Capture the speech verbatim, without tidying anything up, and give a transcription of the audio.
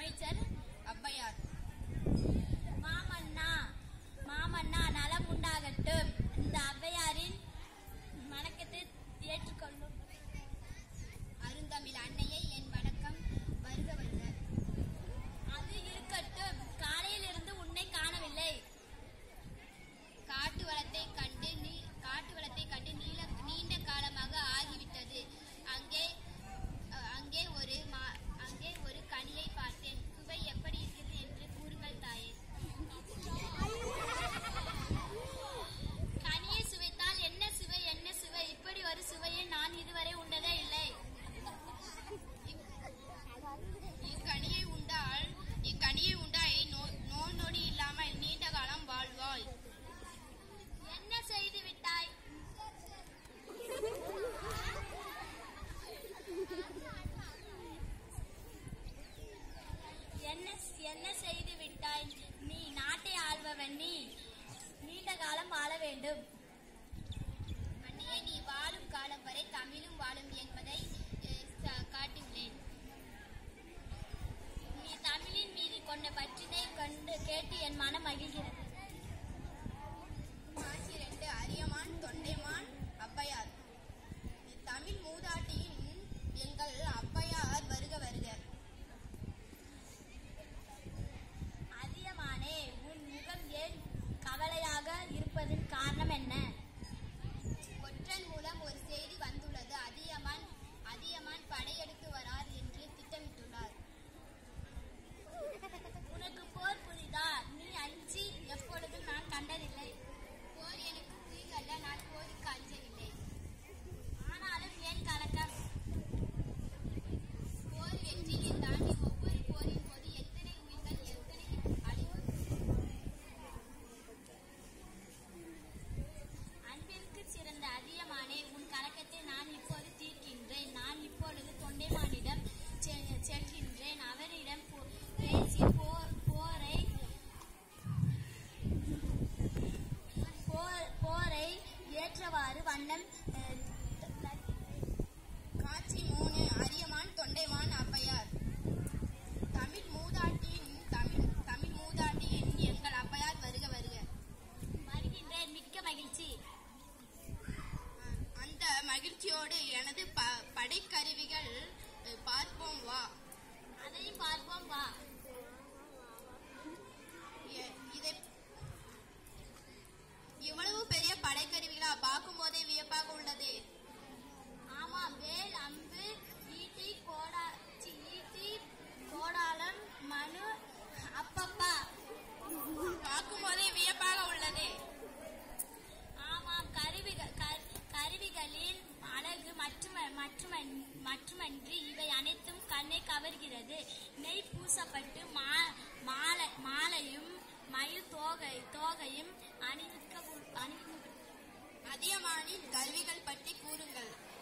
அமைச்சர் அவ்வையார். மாமன்னா மாமன்னா நலம் உண்டாகட்டும். இந்த அவ்வையாரின் வணக்கத்தை ஏற்றுக்கொள்ளும். அருந்தமிழ் அன்னையை என் வணக்கம். வருக வருக. அது இருக்கட்டும். காலையில் இருந்து உன்னை காணவில்லை. காட்டு வளத்தை கண்டு நீ காட்டு வளத்தை கண்டு நீள நீண்ட காலமாக ஆகிவிட்டது. அங்கே அங்கே ஒரு அங்கே ஒரு கனியை பார்த்தேன். சுவை எப்படி இருக்கிறது என்று கூறுங்கள் தாயே. கனியை சுவைத்தால் என்ன சுவை என்ன சுவை? இப்படி ஒரு சுவையை நான் இதுவரை உண்டதே இல்லை. இக்கனியை உண்டால் இக்கனியை உண்டாய் நோய் நொடி இல்லாமல் நீண்ட காலம் வாழ்வாய். என்ன செய்து விட்டாய்? என்ன என்ன செய்து விட்டாய்? நீ நாட்டை ஆள்பவன். நீ நீண்ட காலம் வாழ வேண்டும். அன்னையே, நீ வாழும் காலம் வரை தமிழும் வாழும் என்பதை காட்டியுள்ளேன். நீ தமிழின் மீது கொண்ட பற்றினை கண்டு கேட்டு என் மனம் மகிழ்கிறது. இரண்டு அரியமான் தொண்டைமான் அவ்வையார். தமிழ் மூதாட்டியின் எங்கள் அவ்வையார் வருக வருக. அதியமானே, உன் முகம் ஏன் கவலையாக இருப்பதன் காரணம் என்ன? ஒற்றன் மூலம் ஒரு செய்தி வந்துள்ளது. அதியமான் அதியமான் படையெடுத்து வரார் என்று திட்டமிட்டுள்ளார். உனக்கு போர் புரிதா? நீ அஞ்சி எப்பொழுதும் நான் கண்டதில்லை. போர் எனக்கு புரிதல்ல. நான் போருக்கு அஞ்சவில்லை. ஆனாலும் ஏன் கலக்கம்? போர் வெற்றியை தாண்டி ஒவ்வொரு போரின் போது எத்தனை உயிர்கள் எத்தனை அழிவு. அன்பிற்கு சிறந்த அதியமானே, உன் கலக்கத்தை நான் இப்போது தீர்க்கின்றேன். நான் இப்பொழுது தொண்டைமானிடம் செல்கின்றேன். அவரிடம் பேசி போர் போரை போரை ஏற்றவாறு வண்ணம். காட்சி மூணு அரியமான் தொண்டைமான் அவ்வையார். தமிழ் மூதாட்டியின் தமிழ் தமிழ் மூதாட்டியின் எங்கள் அவ்வையார் வருக வருக. வருகின்றேன். மிக்க மகிழ்ச்சி. அந்த மகிழ்ச்சியோடு எனது படைக்கருவிகள் பார்ப்போம் வா. அதையும் பார்ப்போம் வா. இதை இவ்வளவு பெரிய படைக்கருவிகளா? பார்க்கும் போதே வியப்பாக உள்ளது. ஆமாம், வேல், அம்பு, ஈட்டி, கோடா ஈட்டி கோடாலம், மனு, அப்பப்பா. பார்க்கும் போதே வியப்பாக உள்ளது. ஆமாம், கருவிகள் கருவிகளின் அழகு மட்டுமன்றி இவை அனைத்தும் கண்ணை கவர்கிறது. நெய் பூசப்பட்டு மாலையும் மயில் தோகை தோகையும் அணிவிக்க. அதியமானின் கருவிகள் பற்றி கூறுங்கள்.